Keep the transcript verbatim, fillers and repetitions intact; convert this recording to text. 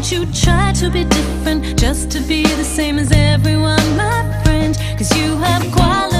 don't you try to be different just to be the same as everyone, my friend, 'cause you have quality.